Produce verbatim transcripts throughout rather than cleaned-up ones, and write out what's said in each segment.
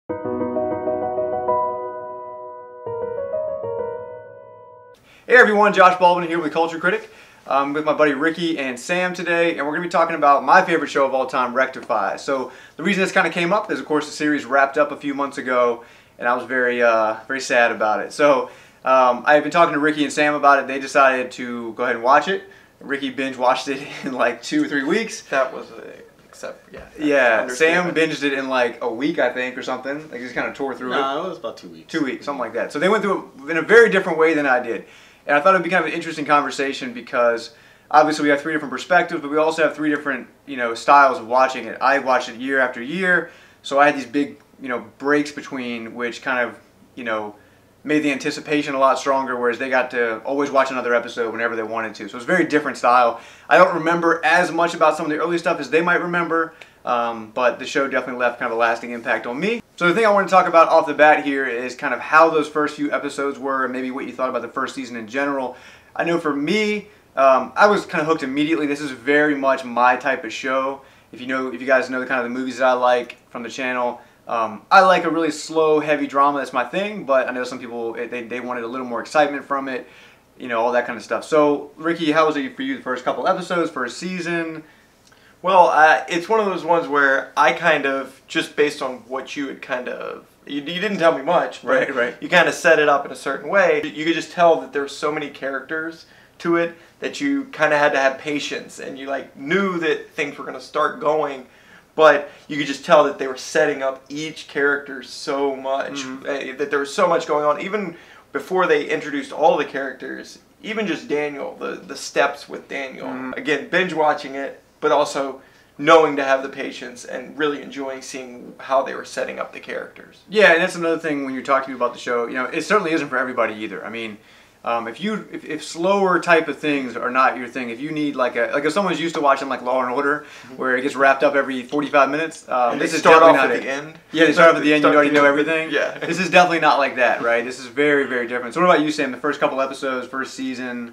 Hey everyone, Josh Baldwin here with Culture Critic. I'm with my buddy Ricky and Sam today, and we're going to be talking about my favorite show of all time, Rectify. So the reason this kind of came up is, of course, the series wrapped up a few months ago, and I was very, uh, very sad about it. So um, I had been talking to Ricky and Sam about it. They decided to go ahead and watch it. Ricky binge watched it in like two or three weeks. That was a, except yeah. Yeah, Sam binged it in like a week, I think, or something. Like, he just kind of tore through no, it. No, it was about two weeks. Two weeks, something like that. So they went through it in a very different way than I did. And I thought it would be kind of an interesting conversation because obviously we have three different perspectives, but we also have three different, you know, styles of watching it. I watched it year after year, so I had these big, you know, breaks between, which kind of, you know, made the anticipation a lot stronger, whereas they got to always watch another episode whenever they wanted to. So it's a very different style. I don't remember as much about some of the early stuff as they might remember, um, but the show definitely left kind of a lasting impact on me. So the thing I want to talk about off the bat here is kind of how those first few episodes were and maybe what you thought about the first season in general. I know for me, um, I was kind of hooked immediately. This is very much my type of show. If you know, if you guys know the kind of the movies that I like from the channel, um, I like a really slow, heavy drama. That's my thing. But I know some people they they wanted a little more excitement from it, you know, all that kind of stuff. So Ricky, how was it for you the first couple episodes, first season? Well, uh, it's one of those ones where I kind of, just based on what you had kind of, you, you didn't tell me much, but Right, right. you kind of set it up in a certain way. You could just tell that there's so many characters to it that you kind of had to have patience, and you like knew that things were going to start going, but you could just tell that they were setting up each character so much, mm-hmm. uh, that there was so much going on. Even before they introduced all the characters, even just Daniel, the, the steps with Daniel. Mm-hmm. Again, binge watching it, but also knowing to have the patience and really enjoying seeing how they were setting up the characters. Yeah, and that's another thing when you're talking about the show. You know, it certainly isn't for everybody either. I mean, um, if you if, if slower type of things are not your thing, if you need like a like if someone's used to watching like Law and Order, mm-hmm. where it gets wrapped up every forty-five minutes, um, and this they is start definitely off not at it. the end. Yeah, they start off at the end. You already know everything. Yeah, this is definitely not like that, right? This is very very different. So what about you, Sam? The first couple episodes, first season.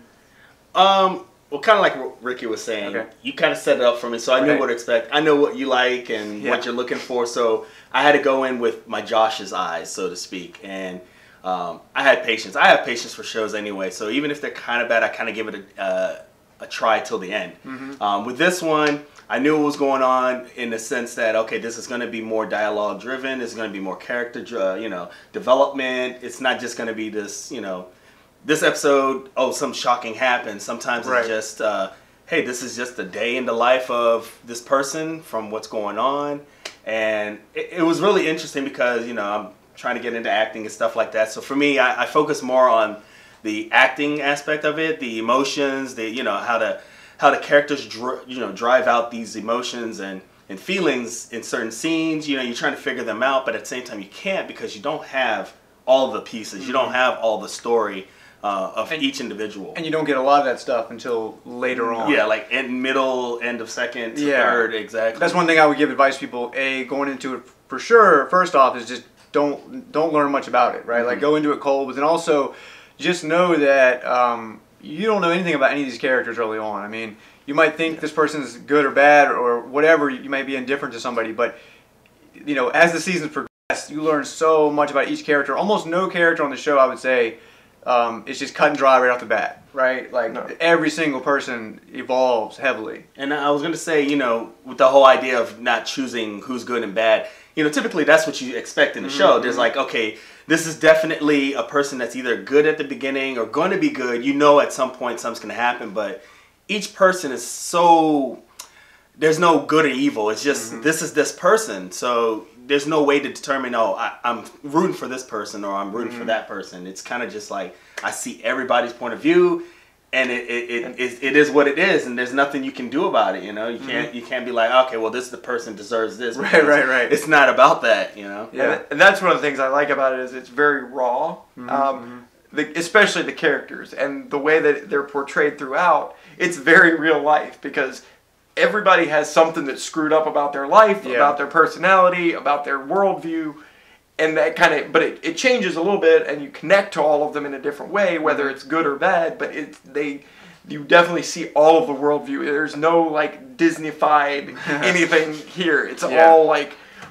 Um. Well, kind of like what Ricky was saying, okay. You kind of set it up for me, so I right. knew what to expect. I know what you like and yeah. what you're looking for, so I had to go in with my Josh's eyes, so to speak, and um, I had patience. I have patience for shows anyway, so even if they're kind of bad, I kind of give it a, uh, a try till the end. Mm-hmm. um, with this one, I knew what was going on in the sense that, okay, this is going to be more dialogue-driven, it's going to be more character, uh, you know, development. It's not just going to be this, you know, this episode, oh, something shocking happened. Sometimes right. it's just, uh, hey, this is just a day in the life of this person from what's going on. And it, it was really interesting because, you know, I'm trying to get into acting and stuff like that. So for me, I, I focus more on the acting aspect of it, the emotions, the, you know, how the, how the characters, dr you know, drive out these emotions and, and feelings in certain scenes. You know, you're trying to figure them out, but at the same time you can't because you don't have all the pieces. Mm-hmm. You don't have all the story. Uh, of and, each individual. And you don't get a lot of that stuff until later on. Yeah, like in middle, end of second, yeah. third, exactly. That's one thing I would give advice to people, A, going into it for sure, first off, is just don't don't learn much about it, right? Mm-hmm. Like go into it cold, but then also just know that um, you don't know anything about any of these characters early on. I mean, you might think yeah. this person's good or bad or whatever, you might be indifferent to somebody, but you know, as the seasons progress, you learn so much about each character. Almost no character on the show, I would say, Um, it's just cut and dry right off the bat, right? Like no. every single person evolves heavily. And I was going to say, you know, with the whole idea of not choosing who's good and bad, you know, typically that's what you expect in the mm-hmm. show. There's like, okay, this is definitely a person that's either good at the beginning or going to be good. You know at some point something's going to happen, but each person is so, there's no good or evil. It's just, mm-hmm. this is this person. So there's no way to determine, oh, I, I'm rooting for this person or I'm rooting mm-hmm. for that person. It's kind of just like I see everybody's point of view, and it it, it, it it is what it is, and there's nothing you can do about it. You know, you mm-hmm. can't you can't be like, okay, well, this the person deserves this. Right, right, right. It's not about that, you know. Yeah, and that's one of the things I like about it is it's very raw, mm-hmm. um, the, especially the characters and the way that they're portrayed throughout. It's very real life because everybody has something that's screwed up about their life, yeah. about their personality, about their worldview, and that kind of, but it, it changes a little bit, and you connect to all of them in a different way, whether it's good or bad, but it's, they, you definitely see all of the worldview. There's no, like, Disney-fied anything here. It's yeah. all, like,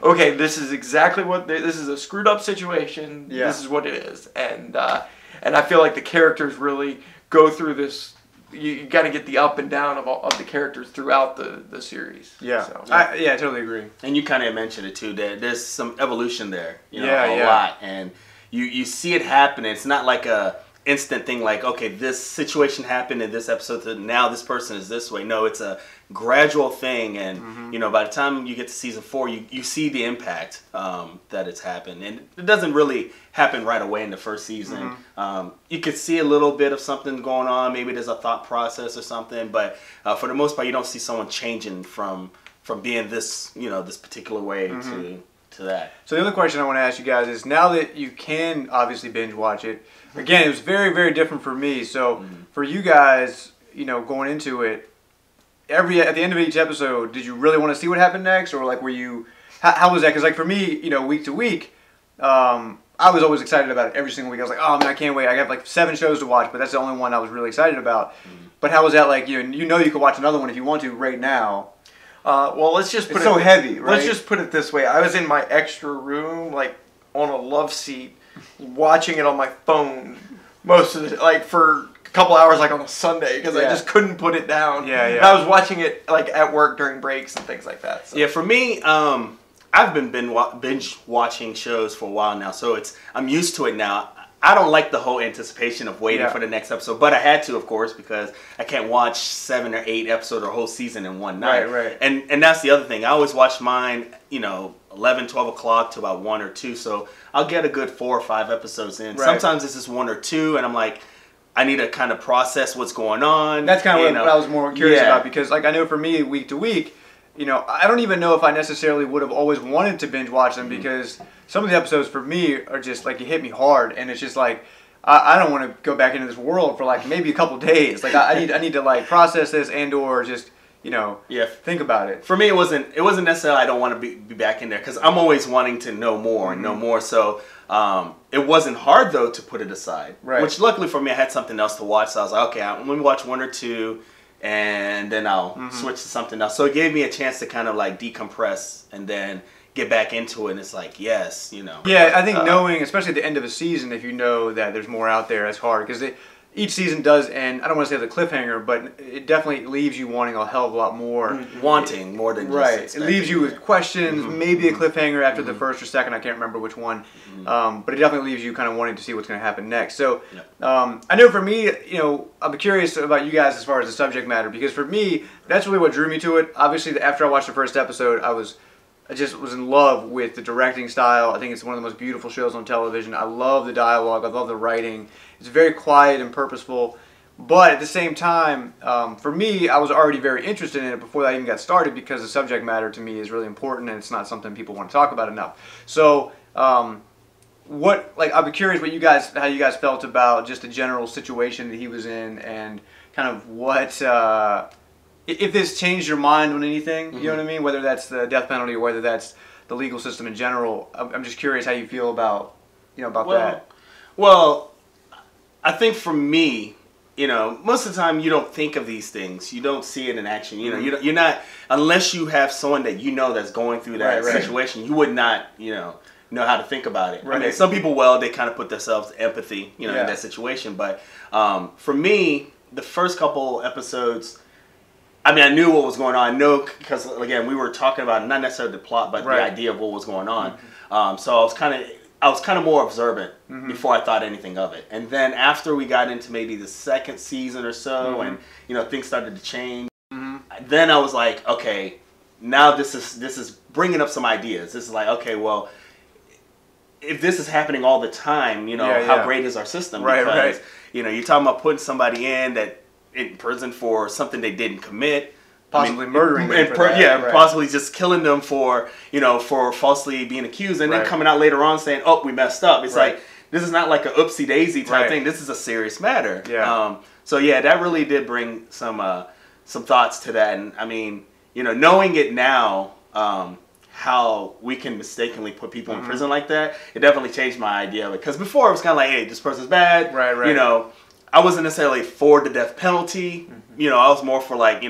okay, this is exactly what this is a screwed up situation. Yeah. This is what it is, and uh, and I feel like the characters really go through this. You, you got to get the up and down of all, of the characters throughout the, the series. Yeah, so. I, yeah, I totally agree. And you kind of mentioned it too. That there's some evolution there. You know, Yeah, a yeah. lot, and you you see it happen. It's not like a instant thing like, okay, this situation happened in this episode, so now this person is this way. No, it's a gradual thing, and Mm-hmm. you know, by the time you get to season four, you, you see the impact um, that it's happened, and it doesn't really happen right away in the first season. Mm-hmm. Um, you could see a little bit of something going on, maybe there's a thought process or something, but uh, for the most part, you don't see someone changing from from being this, you know, this particular way Mm-hmm. to to that. So the other question I want to ask you guys is, now that you can obviously binge watch it, again, it was very, very different for me. So Mm-hmm. for you guys, you know, going into it, every at the end of each episode, did you really want to see what happened next, or like were you? How, how was that? Because like for me, you know, week to week, um, I was always excited about it every single week. I was like, oh man, I can't wait. I have like seven shows to watch, but that's the only one I was really excited about. Mm-hmm. But how was that like? You you know, you could watch another one if you want to right now. Uh, well, let's just put It's it so heavy, right? Let's just put it this way: I was in my extra room, like on a love seat, watching it on my phone most of the like for a couple hours, like on a Sunday, because I Yeah. just couldn't put it down. Yeah, yeah. And I was watching it like at work during breaks and things like that. So. Yeah, for me, um, I've been bin- wa- binge watching shows for a while now, so it's I'm used to it now. I don't like the whole anticipation of waiting Yeah. for the next episode, but I had to, of course, because I can't watch seven or eight episodes or a whole season in one night. Right, right. And and that's the other thing. I always watch mine, you know, eleven, twelve o'clock to about one or two, so I'll get a good four or five episodes in. Right. Sometimes it's just one or two, and I'm like, I need to kind of process what's going on. That's kind of you what, know. what I was more curious Yeah. about, because like I know for me, week to week, you know, I don't even know if I necessarily would have always wanted to binge watch them, Mm-hmm. because some of the episodes for me are just like, it hit me hard, and it's just like, I, I don't want to go back into this world for like maybe a couple days. Like I, I need I need to like process this and or just, you know, Yeah. think about it. For me, it wasn't. It wasn't necessarily I don't want to be, be back in there, because I'm always wanting to know more and know more. So um, it wasn't hard though to put it aside. Right. Which luckily for me, I had something else to watch. So I was like, okay, I'm let me watch one or two, and then I'll switch to something else. So it gave me a chance to kind of like decompress and then get back into it. And it's like, yes, you know. Yeah, I think Uh, knowing, especially at the end of a season, if you know that there's more out there, it's hard, because each season does end. I don't want to say the cliffhanger, but it definitely leaves you wanting a hell of a lot more. Wanting more than just Right. It expecting. leaves you with questions, Mhm. maybe a cliffhanger after the first or second. I can't remember which one, um, but it definitely leaves you kind of wanting to see what's going to happen next. So, um, I know for me, you know, I'm curious about you guys as far as the subject matter, because for me, that's really what drew me to it. Obviously, after I watched the first episode, I was, I just was in love with the directing style. I think it's one of the most beautiful shows on television. I love the dialogue. I love the writing. It's very quiet and purposeful. But at the same time, um, for me, I was already very interested in it before I even got started, because the subject matter to me is really important, and it's not something people want to talk about enough. So, um, what like I'd be curious what you guys, how you guys felt about just the general situation that he was in, and kind of what uh, if this changed your mind on anything. You know what I mean? Whether that's the death penalty or whether that's the legal system in general. I'm I'm just curious how you feel about you know about Well, that. well, I think for me, you know, most of the time you don't think of these things. You don't see it in action. You know, you don't, you're not, unless you have someone that you know that's going through that Right, right. situation, you would not, you know, know how to think about it. I mean, Right. some people, well, they kind of put themselves empathy, you know, Yeah. in that situation. But um, for me, the first couple episodes, I mean, I knew what was going on. I know, because, again, we were talking about not necessarily the plot, but Right. the idea of what was going on. Um, so I was kind of, I was kind of more observant Mhm. before I thought anything of it. And then after we got into maybe the second season or so, Mhm. and you know things started to change, Mhm. then I was like, okay, now this is this is bringing up some ideas. This is like, okay, well, if this is happening all the time, you know, Yeah, how yeah. great is our system? Right, because right. you know, you're talking about putting somebody in that in prison for something they didn't commit. Possibly murdering them and for per- that, yeah, right. possibly just killing them for you know for falsely being accused, and Right. then coming out later on saying, "Oh, we messed up." It's Right. like this is not like a oopsie daisy type Right. thing. This is a serious matter. Yeah. Um, so yeah, that really did bring some uh, some thoughts to that, and I mean, you know, knowing it now, um, how we can mistakenly put people Mhm. in prison like that, it definitely changed my idea of it. Because before it was kind of like, "Hey, this person's bad." Right, right. You know, I wasn't necessarily for the death penalty. Mm-hmm. You know, I was more for like, you know,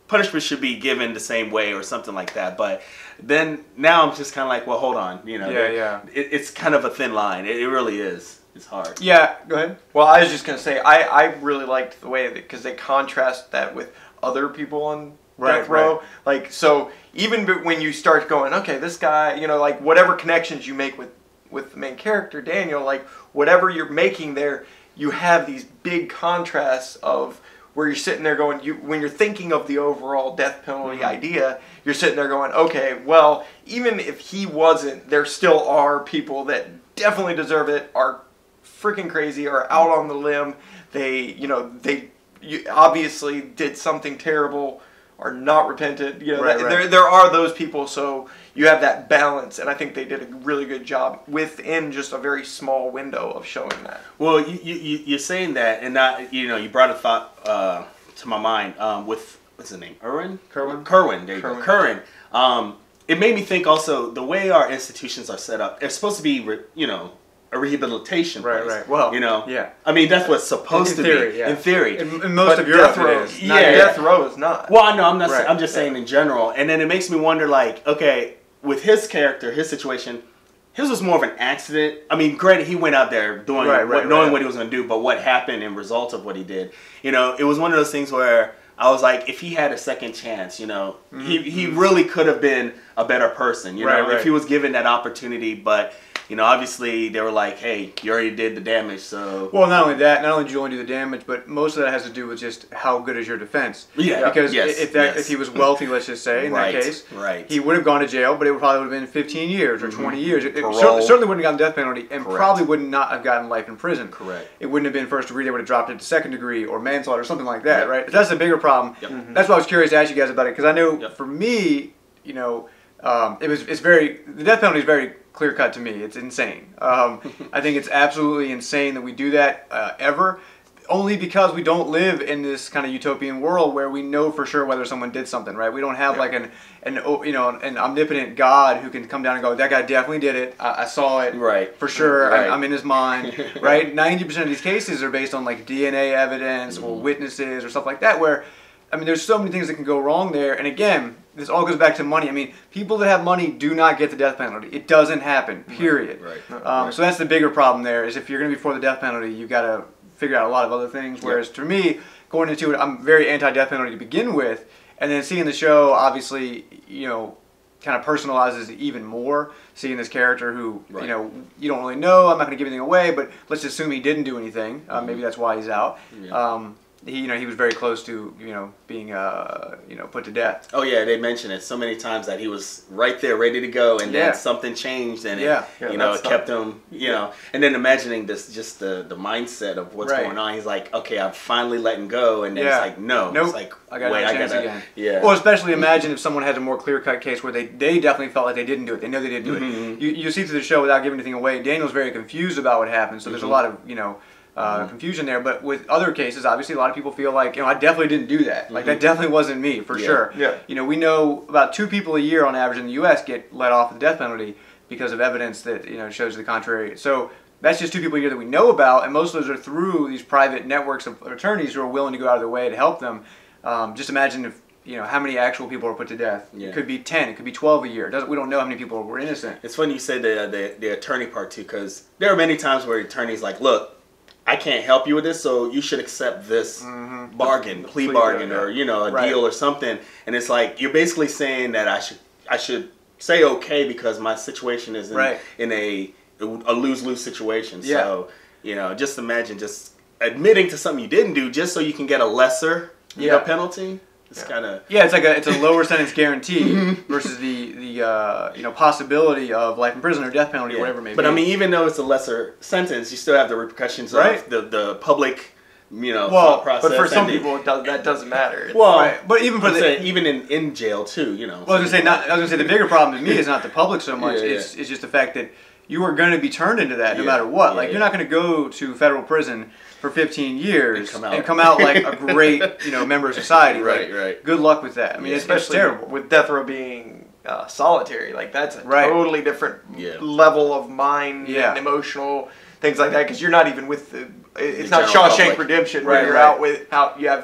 punishment should be given the same way or something like that. But then now I'm just kind of like, well, hold on, you know, yeah, yeah. It, it's kind of a thin line. It, it really is. It's hard. Yeah, go ahead. Well, I was just gonna say I, I really liked the way that because they contrast that with other people on right, death row. Right. Like so, even b- when you start going, okay, this guy, you know, like whatever connections you make with with the main character Daniel, like whatever you're making there, you have these big contrasts of where you're sitting there going, you when you're thinking of the overall death penalty mm-hmm. idea, you're sitting there going, okay, well, even if he wasn't, there still are people that definitely deserve it, are freaking crazy, are out on the limb, they, you know, they you obviously did something terrible, are not repentant, you know, right, that, right. there there are those people, so you have that balance, and I think they did a really good job within just a very small window of showing that. Well, you, you, you're saying that, and not, you know, you brought a thought uh, to my mind um, with, what's his name, Irwin? Kerwin? Kerwin, there you Kerwin. go, Kerwin. Um, it made me think also, the way our institutions are set up, they're supposed to be, re, you know, a rehabilitation Right, place. right. Well, you know, yeah. I mean, that's what's supposed in to theory, be. yeah. In theory. In, in most But of Europe, death row, it is. yeah. Not yeah, here. death row is not. Well, I know, I'm not. Right. I'm just saying in general, and then it makes me wonder, like, okay, with his character, his situation, his was more of an accident. I mean, granted, he went out there doing, Right, right, what, knowing right. what he was going to do, but what happened in result of what he did, you know, it was one of those things where I was like, if he had a second chance, you know, mm-hmm. he he really could have been a better person, you Right, know, right. if he was given that opportunity, but. You know, obviously they were like, "Hey, you already did the damage, so." Well, not only that, not only did you only do the damage, but most of that has to do with just how good is your defense. Yeah. Because Yes, if that yes. if he was wealthy, let's just say, in Right, that case, right. he would have gone to jail, but it would probably would have been fifteen years or Mm-hmm. twenty years. It, it Parole. certainly, certainly wouldn't have gotten the death penalty, and Correct. probably would not have gotten life in prison. Correct. It wouldn't have been first degree; they would have dropped it to second degree or manslaughter or something like that, Yep. right? But that's the bigger problem. Yep. Mhm. That's why I was curious to ask you guys about it, because I know Yep. for me, you know, um, it was it's very the death penalty is very clear cut to me. It's insane. Um, I think it's absolutely insane that we do that uh, ever. Only because we don't live in this kind of utopian world where we know for sure whether someone did something, right? We don't have Yeah. like an, an oh, you know an omnipotent God who can come down and go, that guy definitely did it. I, I saw it Right. for sure. Right. I, I'm in his mind, right? ninety percent of these cases are based on like D N A evidence mm-hmm. or witnesses or stuff like that. Where, I mean, there's so many things that can go wrong there. And again, this all goes back to money. I mean, people that have money do not get the death penalty. It doesn't happen. Period. Right. right. Um, right. So that's the bigger problem there. Is if you're going to be for the death penalty, you've got to figure out a lot of other things. Whereas Yep. to me, going into it, I'm very anti-death penalty to begin with, and then seeing the show, obviously, you know, kind of personalizes it even more. Seeing this character who, Right. you know, you don't really know. I'm not going to give anything away, but let's assume he didn't do anything. Uh, Mm-hmm. Maybe that's why he's out. Yeah. Um, he, you know, he was very close to, you know, being, uh, you know, put to death. Oh yeah, they mentioned it so many times that he was right there, ready to go, and Yeah. then something changed, and Yeah. it, Yeah, you know, that's it kept him, you know, and then imagining this, just the the mindset of what's Right. going on. He's like, okay, I'm finally letting go, and then Yeah. it's like, no, Nope. it's like, I got wait, no I chance gotta, again. yeah, Well, especially imagine if someone has a more clear-cut case where they, they definitely felt like they didn't do it. They know they didn't do Mhm. it. You, you see through the show without giving anything away, Daniel's very confused about what happened, so there's Mhm. a lot of, you know, uh, Mhm. confusion there. But with other cases, obviously, a lot of people feel like, you know, I definitely didn't do that. Like, that Mhm. definitely wasn't me, for Yeah. sure. Yeah. You know, we know about two people a year on average in the U S get let off the death penalty because of evidence that, you know, shows the contrary. So that's just two people a year that we know about, and most of those are through these private networks of attorneys who are willing to go out of their way to help them. Um, just imagine if, you know, how many actual people are put to death. Yeah. It could be ten, it could be twelve a year. It doesn't, we don't know how many people were innocent. It's funny you say the the, the attorney part too, because there are many times where the attorney's like, look, I can't help you with this, so you should accept this Mhm. bargain, plea, plea bargain, deal, or yeah. you know, a Right. deal or something. And it's like you're basically saying that I should I should say okay because my situation is in, Right. in a a lose lose situation. Yeah. So you know, just imagine just admitting to something you didn't do just so you can get a lesser you Yeah. know, penalty. It's Yeah. kind of Yeah, it's like a it's a lower sentence guarantee versus the the uh, you know possibility of life in prison or death penalty or whatever it may But be. I mean, even though it's a lesser sentence, you still have the repercussions Right. of the the public, you know, Well, thought process. But for some and the- people, it does, that doesn't matter. It's- well, Right. But even for I'm the saying, even in, in jail too, you know. Well, I was gonna say not. I was gonna say the bigger problem to me is not the public so much. Yeah, yeah. It's it's just the fact that you are going to be turned into that no Yeah, matter what. yeah, Like yeah. you're not going to go to federal prison for fifteen years And come out. out like a great you know member of society. Right, Like, right. Good luck with that. I mean, Yeah. it's, it's especially terrible. with death row being uh, solitary. Like that's a Right. totally different Yeah. level of mind Yeah. and emotional things like that. Because you're not even with the. It's The not general Shawshank public. Redemption where Right, you're right. out with out. You have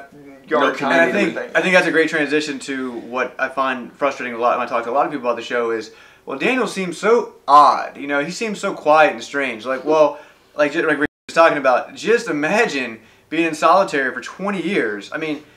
yard No time. community. And I think everything. I think that's a great transition to what I find frustrating a lot when I talk to a lot of people about the show is, well, Daniel seems so odd. You know, he seems so quiet and strange. Like, well, like like Rick was talking about, just imagine being in solitary for twenty years. I mean,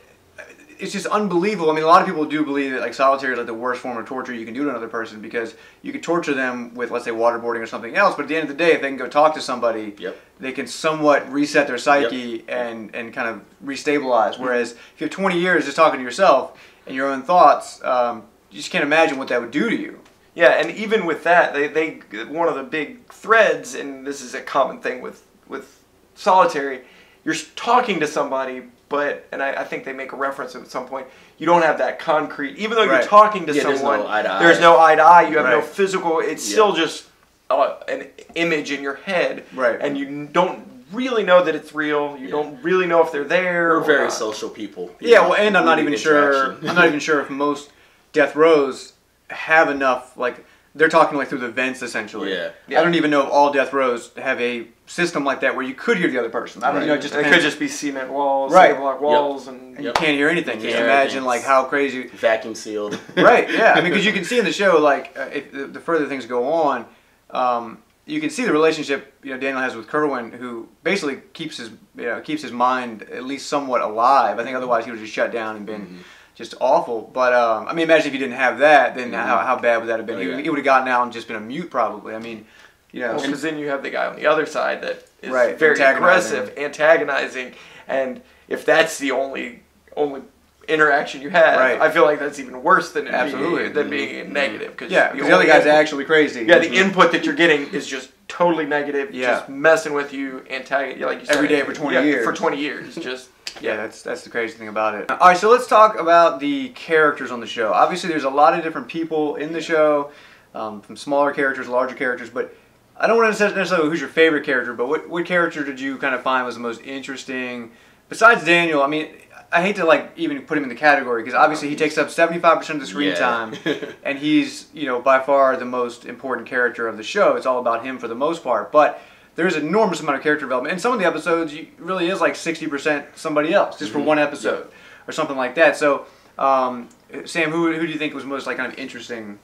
it's just unbelievable. I mean, a lot of people do believe that like solitary is like the worst form of torture you can do to another person because you could torture them with, let's say, waterboarding or something else. But at the end of the day, if they can go talk to somebody, Yep. they can somewhat reset their psyche and and kind of restabilize. Whereas if you have twenty years just talking to yourself and your own thoughts, um, you just can't imagine what that would do to you. Yeah, and even with that, they, they one of the big threads, and this is a common thing with, with solitary, you're talking to somebody, but, and I, I think they make a reference at some point, you don't have that concrete, even though Right. you're talking to Yeah, there's someone, no eye to eye. there's no eye to eye, you have no Right. physical, it's Yeah. still just uh, an image in your head, Right. and you don't really know that it's real, you Yeah. don't really know if they're there. We're or very not. social people. you Yeah, know, well, and I'm not we even need sure. interaction. I'm not even sure if most death rows have enough. Like they're talking like through the vents essentially. Yeah. Yeah. I don't even know if all death rows have a system like that where you could hear the other person. I don't Right. know. It just And it depends. could just be cement walls, Right. cinder block walls, and and Yep. you can't hear anything. You Just can't hear imagine anything. like how crazy. Vacuum sealed. Right. Yeah. I mean, because you can see in the show like uh, if the, the further things go on, um, you can see the relationship you know Daniel has with Kerwin, who basically keeps his you know keeps his mind at least somewhat alive. I think otherwise he would have just shut down and been. Mm-hmm. Just awful, but um, I mean, imagine if you didn't have that, then Mhm. how, how bad would that have been? Oh, he, yeah. he would have gotten out and just been a mute, probably. I mean, you know, because then you have the guy on the other side that is Right, very antagonizing. aggressive, antagonizing, and if that's the only only interaction you have, Right. I feel like that's even worse than it Absolutely. being, than being negative. Cause yeah, the because the other only guy's input- actually crazy. yeah, the input that you're getting is just totally negative, Yeah. just messing with you, antagon like you said, Every day for twenty yeah, years. For twenty years, just Yeah, that's that's the crazy thing about it. All right, so let's talk about the characters on the show. Obviously, there's a lot of different people in the show, um, from smaller characters, larger characters. But I don't want to necessarily who's your favorite character, but what what character did you kind of find was the most interesting besides Daniel? I mean, I hate to like even put him in the category because obviously he takes up seventy-five percent of the screen Yeah. time, and he's you know by far the most important character of the show. It's all about him for the most part, but there's an enormous amount of character development. In some of the episodes, you, really is like sixty percent somebody else, just for Mhm. one episode or something like that. So, um, Sam, who, who do you think was most like kind of interesting?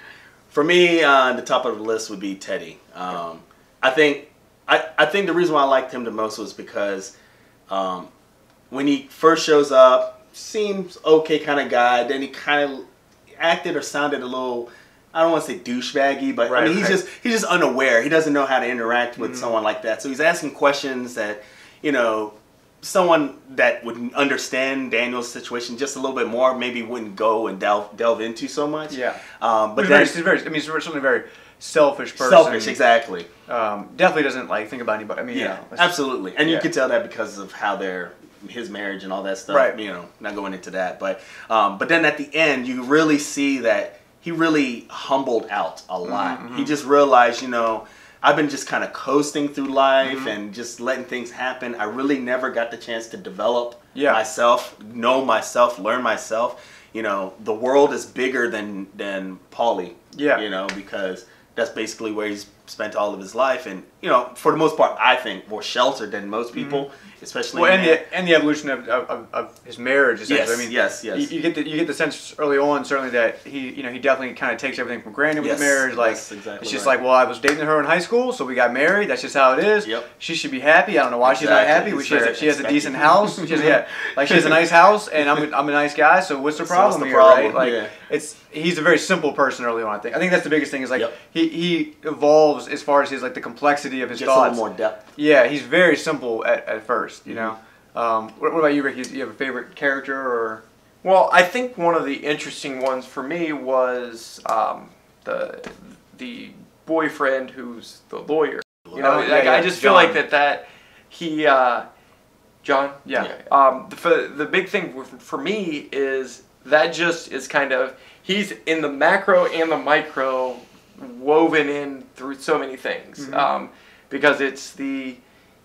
For me, uh, the top of the list would be Teddy. Um, I think I, I think the reason why I liked him the most was because um, when he first shows up, seems okay kind of guy. Then he kind of acted or sounded a little, I don't want to say douchebaggy, but Right, I mean he's right. just he's just unaware. He doesn't know how to interact with Mhm. someone like that. So he's asking questions that you know someone that would understand Daniel's situation just a little bit more maybe wouldn't go and delve delve into so much. Yeah, Um, but he's then very, he's very, I mean, he's certainly a very selfish person. selfish, exactly. Um, definitely doesn't like think about anybody. I mean, you Yeah, know, it's- absolutely. And yeah. you can tell that because of how they're his marriage and all that stuff. Right. You know, not going into that, but um, but then at the end, you really see that he really humbled out a lot. Mhm, He mhm. just realized, you know, I've been just kind of coasting through life Mhm. and just letting things happen. I really never got the chance to develop Yeah. myself, know myself, learn myself. You know, the world is bigger than than Paulie. Yeah. You know, because that's basically where he's spent all of his life, and you know, for the most part, I think more sheltered than most people, especially. Well, and men. the and the evolution of, of, of his marriage. Essentially. Yes, I mean, yes, yes. You, you get the you get the sense early on, certainly that he you know he definitely kind of takes everything for granted with Yes, marriage. Like that's exactly it's just right. like, well, I was dating her in high school, so we got married. That's just how it is. Yep. She should be happy. I don't know why she's not Exactly. happy. It's She has, a, very she has a expected. decent house. She has, yeah, like she has a nice house, and I'm a, I'm a nice guy. So what's the So problem what's the here, problem? right? Like Yeah. it's he's a very simple person early on. I think I think that's the biggest thing is like Yep. he he evolves as far as his like the complexity of his Gets a thoughts. little more depth. Yeah, he's very simple at, at first, you Mhm. know. Um, what, what about you, Ricky? Do you have a favorite character or? Well, I think one of the interesting ones for me was um, the the boyfriend who's the lawyer. You know, Oh, like, yeah, yeah, I just feel John. like that that he uh, John. Yeah. Um, the for, the big thing for, for me is that just is kind of he's in the macro and the micro woven in through so many things Mhm. um, because it's the.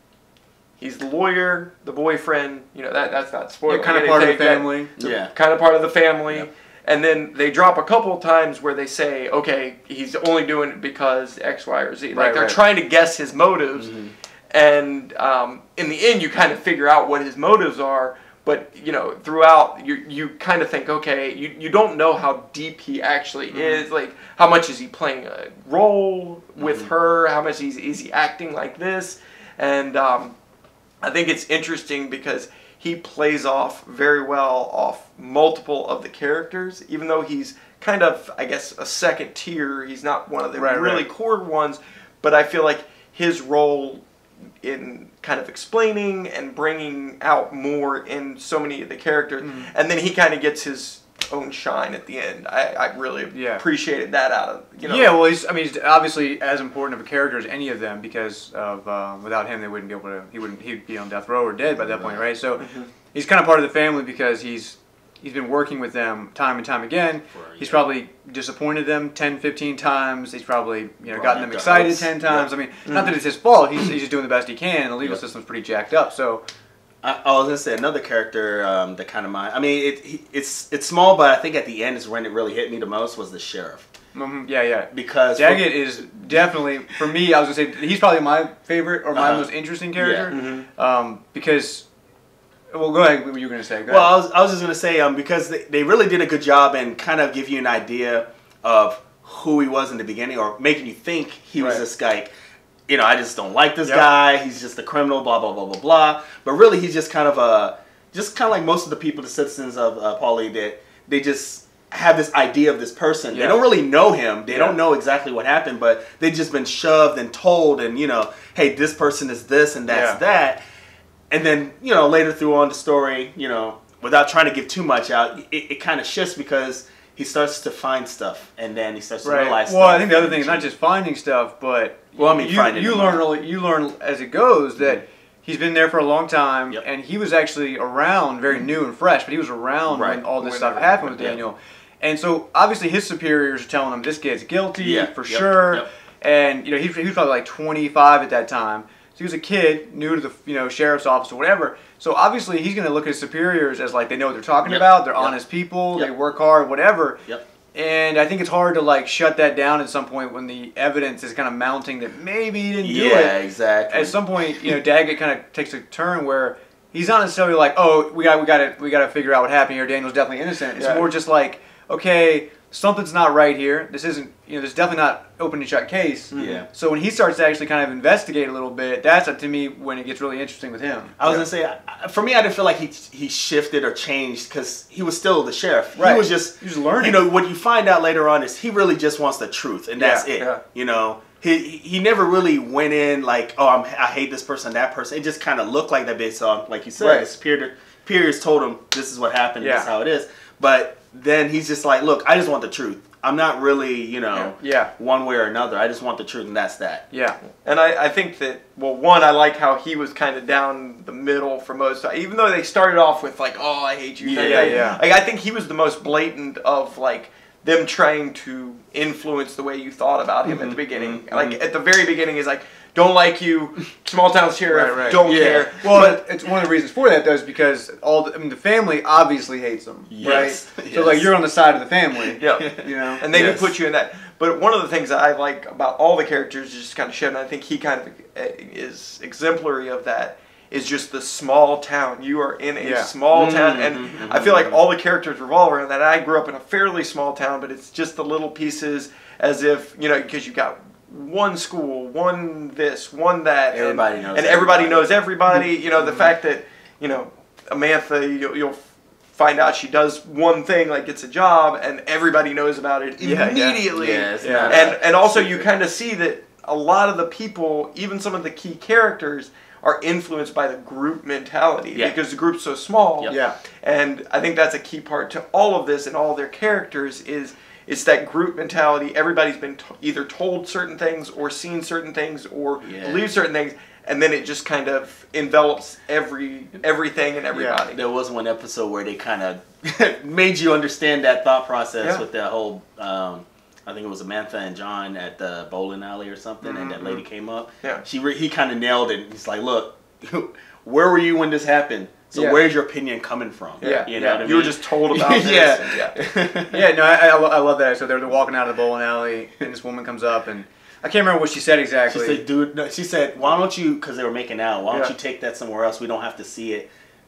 He's the lawyer, the boyfriend. You know that that's not spoiling You're kind of part of the anything, that- family. Yeah. kind of part of the family. Yep. And then they drop a couple of times where they say, okay, he's only doing it because X, Y, or Z. Like Right, they're right. trying to guess his motives. Mhm. And um, in the end, you kind of figure out what his motives are. But, you know, throughout, you you kind of think, okay, you, you don't know how deep he actually mm-hmm. is. Like, how much is he playing a role with mm-hmm. her? How much is, is he acting like this? And um, I think it's interesting because he plays off very well off multiple of the characters, even though he's kind of, I guess, a second tier. He's not one of the right, really right. core ones, but I feel like his role in kind of explaining and bringing out more in so many of the characters, mm. and then he kind of gets his own shine at the end. I, I really yeah. appreciated that out of, you know. Yeah, well, he's, I mean, he's obviously as important of a character as any of them because of uh, without him, they wouldn't be able to. He wouldn't. He'd be on death row or dead by that point, right? So mm-hmm. he's kind of part of the family because he's he's been working with them time and time again. For, yeah. He's probably disappointed them ten, fifteen times. He's probably you know Brought gotten them excited hopes. ten times. Yeah. I mean, mm-hmm. not that it's his fault. He's he's just doing the best he can. And the legal yeah. system's pretty jacked up. So. I, I was gonna say another character um, that kind of mind. I mean, it he, it's it's small, but I think at the end is when it really hit me the most was the sheriff. Mm-hmm. Yeah, yeah. Because Daggett is definitely for me. I was gonna say he's probably my favorite or my uh-huh. most interesting character. Yeah. Mm-hmm. Um, because, well, go ahead. What were you gonna say? Go well, ahead. I was I was just gonna say um because they, they really did a good job and kind of give you an idea of who he was in the beginning or making you think he was right. this guy. You know, I just don't like this yep. guy. He's just a criminal, blah, blah, blah, blah, blah. But really, he's just kind of a, just kind of like most of the people, the citizens of uh, Paulie, that they just have this idea of this person. Yeah. They don't really know him. They yeah. don't know exactly what happened, but they've just been shoved and told and, you know, hey, this person is this and that's yeah. that. And then, you know, later through on the story, you know, without trying to give too much out, it, it kind of shifts because he starts to find stuff, and then he starts to right. realize. Well, stuff. I think the other thing is not just finding stuff, but well, I mean, you, finding you learn really, you learn as it goes that mm-hmm. he's been there for a long time, yep. and he was actually around, very new and fresh, but he was around right. when all this when stuff happened with Daniel, yeah. and so obviously his superiors are telling him this kid's guilty yeah. for yep. sure, yep. and you know he, he was probably like twenty-five at that time. So he was a kid, new to the you know sheriff's office or whatever. So obviously he's going to look at his superiors as like they know what they're talking yep. about. They're yep. honest people. Yep. They work hard, whatever. Yep. And I think it's hard to like shut that down at some point when the evidence is kind of mounting that maybe he didn't do it. Yeah, exactly. At some point, you know, Daggett kind of takes a turn where he's not necessarily like, oh, we got we got to we got to figure out what happened here. Daniel's definitely innocent. It's yeah. more just like, okay, something's not right here. This isn't, you know, this is definitely not open and shut case. Mm-hmm. Yeah. So when he starts to actually kind of investigate a little bit, that's up to me when it gets really interesting with him. I was yeah. gonna say, I- for me, I didn't feel like he he shifted or changed because he was still the sheriff. Right. He was just, he was learning. You know, what you find out later on is he really just wants the truth, and that's Yeah, it. yeah. You know, he he never really went in like, oh, I'm, I hate this person, that person. It just kind of looked like that based on, like you said, Right. his superior, superiors told him this is what happened, Yeah. this is how it is. But then he's just like, look, I just want the truth. I'm not really, you know, Yeah. one way or another. I just want the truth, and that's that. Yeah. And I, I think that, well, one, I like how he was kind of down the middle for most, even though they started off with like, oh, I hate you. Yeah, type yeah, thing. yeah. Like, I think he was the most blatant of like them trying to influence the way you thought about him Mm-hmm, at the beginning. mm-hmm. Like at the very beginning is like, don't like you, small town sheriff, Right, right. don't Yeah. care. Well, But it's one of the reasons for that, though, is because all the, I mean, the family obviously hates them, Yes. right? Yes. So, like, you're on the side of the family, yeah. you know? And they Yes. do put you in that. But one of the things that I like about all the characters is just kind of showing, and I think he kind of is exemplary of that, is just the small town. You are in a Yeah. small Mm-hmm, town, and mm-hmm, I feel like mm-hmm. all the characters revolve around that. I grew up in a fairly small town, but it's just the little pieces as if, you know, because you got one school, one this, one that. Everybody and, knows And everybody everybody. knows everybody. You know, the fact that, you know, Amantha, you'll, you'll find out she does one thing, like gets a job, and everybody knows about it Yeah, yeah. immediately. Yeah, it's Yeah. not And a and also you secret. kind of see that a lot of the people, even some of the key characters, are influenced by the group mentality Yeah. because the group's so small. Yep. Yeah. And I think that's a key part to all of this and all their characters is it's that group mentality. Everybody's been t- either told certain things or seen certain things or Yeah. believe certain things, and then it just kind of envelops every everything and everybody. There was one episode where they kind of made you understand that thought process Yeah. with that whole, um, I think it was Amantha and John at the bowling alley or something, and that lady came up. Yeah. She re- he kind of nailed it. He's like, look, where were you when this happened? So Yeah. where's your opinion coming from? Yeah, You know yeah. what I mean? You were just told about this. Yeah. and yeah. Yeah, no, I, I, lo- I love that. So they're, they're walking out of the bowling alley, and this woman comes up, and I can't remember what she said She exactly. said, dude, no, she said, why don't you, because they were making out, why don't Yeah. you take that somewhere else? We don't have to see it.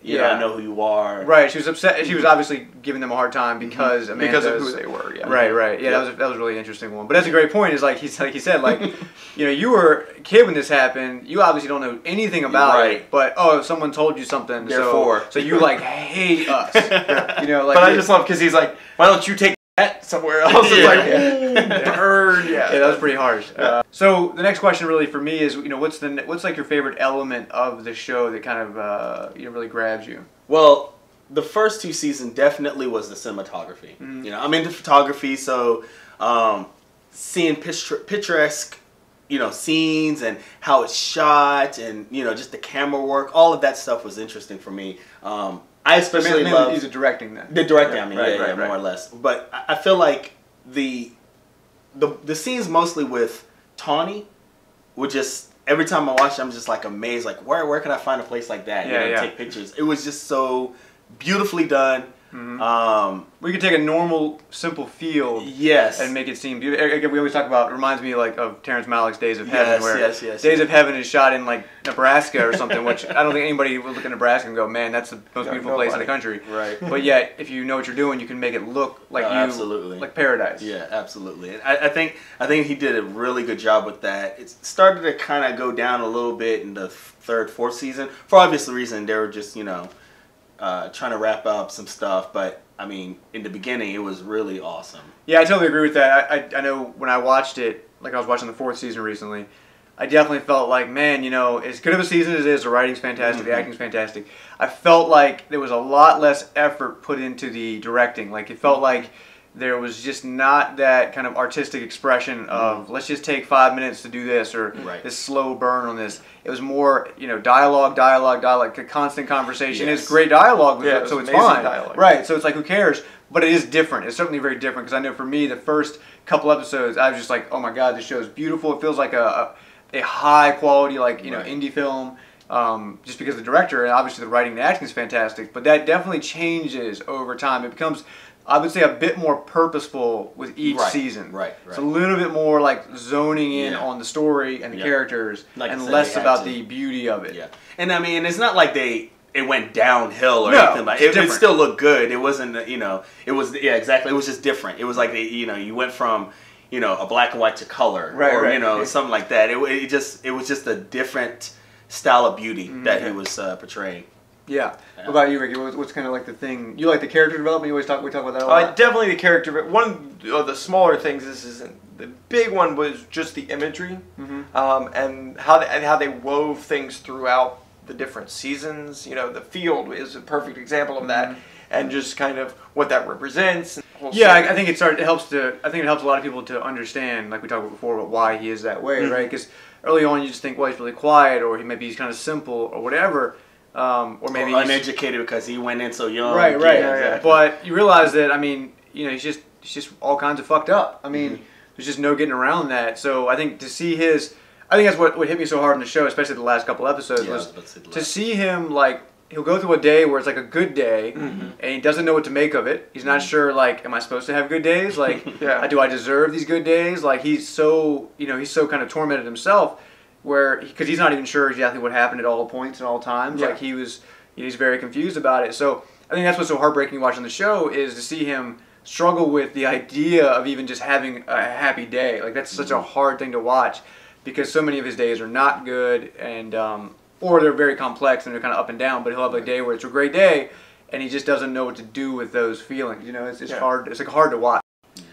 You yeah. know, I know who you are. Right. She was upset. She was obviously giving them a hard time because mm-hmm. because of who they were. Yeah. Right. Right. Yeah, yeah. That was a, that was a really interesting one. But that's a great point. Is like he's like he said like, you know, you were a kid when this happened. You obviously don't know anything about right. it. But oh, someone told you something. Therefore, so, so you like hate us. You know, like. But I just love because he's like, why don't you take that somewhere else? It's yeah. like, yeah. bird. Yeah. Yeah, that was pretty harsh. Uh, so the next question really for me is, you know, what's the what's like your favorite element of the show that kind of uh, you know really grabs you? Well, the first two seasons definitely was the cinematography. Mm. You know, I'm into photography, so um, seeing picture, picturesque, you know, scenes and how it's shot, and you know, just the camera work, all of that stuff was interesting for me. Um, I especially mainly love he's directing then. The directing, yeah, I mean, right, yeah, right, yeah, right. more or less. But I feel like the the the scenes mostly with Tawny would just. Every time I watch it, I'm just like amazed. Like, where where can I find a place like that? You yeah, know, yeah. take pictures. It was just so beautifully done. Mm-hmm. Um, we could take a normal, simple field, yes, and make it seem beautiful. Again, we always talk about. It reminds me like of Terrence Malick's Days of Heaven, yes, where yes, yes, Days yes. of Heaven is shot in like Nebraska or something. Which I don't think anybody would look at Nebraska and go, "Man, that's the most No, beautiful nobody. place in the country." Right. But yet, if you know what you're doing, you can make it look like Oh, you, absolutely. like paradise. Yeah, absolutely. And I, I think I think he did a really good job with that. It started to kind of go down a little bit in the third, fourth season for obvious reason. They were just you know uh, trying to wrap up some stuff, but. I mean, in the beginning, it was really awesome. Yeah, I totally agree with that. I, I I know when I watched it, like I was watching the fourth season recently, I definitely felt like, man, you know, as good of a season as it is, the writing's fantastic, mm-hmm. the acting's fantastic. I felt like there was a lot less effort put into the directing. Like, it felt mm-hmm. like there was just not that kind of artistic expression of, mm-hmm. let's just take five minutes to do this, or right. this slow burn on this. It was more, you know, dialogue, dialogue, dialogue, a constant conversation. Yes. It's great dialogue, yeah, so it it's amazing fine. dialogue. Right, so it's like, who cares? But it is different. It's certainly very different, because I know for me, the first couple episodes, I was just like, oh my God, this show is beautiful. It feels like a, a, a high quality, like, you know, right. indie film, um, just because the director, and obviously the writing and the acting is fantastic, but that definitely changes over time. It becomes, I would say, a bit more purposeful with each right. season. Right, right. It's a little bit more like zoning in yeah. on the story and the yeah. characters, like and said, less about to. the beauty of it. Yeah, and I mean, it's not like they it went downhill or no, anything like it. It still looked good. It wasn't, you know, it was yeah, exactly. It was just different. It was like they, you know, you went from, you know, a black and white to color, right, or right. you know, something like that. It, it just it was just a different style of beauty mm-hmm. that he was uh, portraying. Yeah. yeah. What about you, Ricky? What's, what's kind of like the thing you like the character development? You always talk. We talk about that a Uh, lot. definitely the character. But one of the smaller things, this isn't the big one, was just the imagery, mm-hmm. um, and how they, and how they wove things throughout the different seasons. You know, the field is a perfect example of that, mm-hmm. and just kind of what that represents. Yeah, I, I think it started. It helps to. I think it helps a lot of people to understand, like we talked about before, about why he is that way, mm-hmm. right? Because early on, you just think, well, he's really quiet, or he maybe he's kind of simple, or whatever. Um, or maybe or he's uneducated because he went in so young. Right, right. Yeah, exactly. But you realize that, I mean, you know, he's just he's just all kinds of fucked up. I mean, mm-hmm. there's just no getting around that. So I think to see his, I think that's what, what hit me so hard in the show, especially the last couple episodes, yeah, was, was to see him, like, he'll go through a day where it's like a good day, mm-hmm. and he doesn't know what to make of it. He's not mm-hmm. sure, like, am I supposed to have good days? Like, yeah. do I deserve these good days? Like, he's so, you know, he's so kind of tormented himself, where, because he's not even sure exactly what happened at all points and all times. Yeah. Like, he was... He's very confused about it. So I think that's what's so heartbreaking watching the show, is to see him struggle with the idea of even just having a happy day. Like, that's such mm-hmm. a hard thing to watch, because so many of his days are not good, and um, or they're very complex and they're kind of up and down. But he'll have a day where it's a great day, and he just doesn't know what to do with those feelings. You know, it's, it's yeah. hard. It's like hard to watch.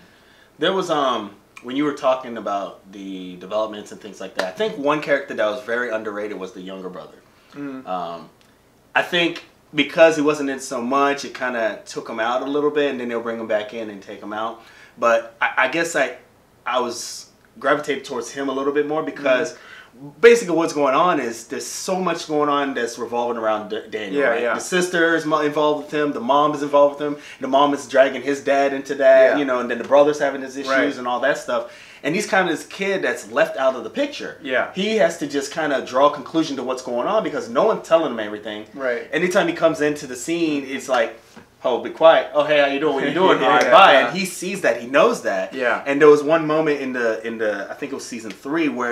There was um when you were talking about the developments and things like that, I think one character that was very underrated was the younger brother. Mm-hmm. Um, I think because he wasn't in so much, it kind of took him out a little bit, and then they'll bring him back in and take him out. But I, I guess I I was gravitated towards him a little bit more, because mm-hmm. basically what's going on is there's so much going on that's revolving around D- Daniel. Yeah, right? yeah. The sister is mo- involved with him. The mom is involved with him. The mom is dragging his dad into that, Yeah. you know, and then the brother's having his issues Right. and all that stuff. And he's kind of this kid that's left out of the picture. Yeah. He has to just kind of draw a conclusion to what's going on, because no one's telling him everything. Right. Anytime he comes into the scene, it's like, oh, be quiet. Oh, hey, how you doing? What you doing? Yeah, All right, yeah, bye. yeah. And he sees that. He knows that. Yeah. And there was one moment in the, in the I think it was season three, where